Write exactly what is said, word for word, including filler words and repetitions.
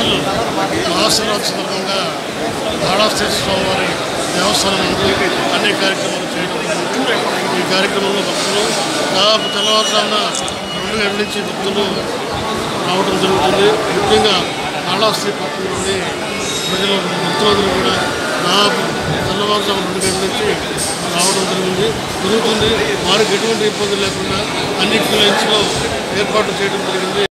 ఈరోజు మహాశివరాత్రి సందర్భంగా కాళహస్తి స్వామివారి దేవస్థానం నుండి అన్ని కార్యక్రమాలు చేయడం జరిగింది. ఈ కార్యక్రమంలో భక్తులు దాదాపు తెల్లవారుజామున రెండు గంటల నుంచి భక్తులు రావడం జరుగుతుంది. ముఖ్యంగా కాళహస్తి పట్టణం నుండి ప్రజలు భక్తులందరూ కూడా దాదాపు తెల్లవారుజామున రెండు గంటల నుంచి రావడం జరిగింది జరుగుతుంది వారికి ఎటువంటి ఇబ్బంది లేకుండా అన్ని క్యూలైన్స్లో ఏర్పాట్లు చేయడం జరిగింది.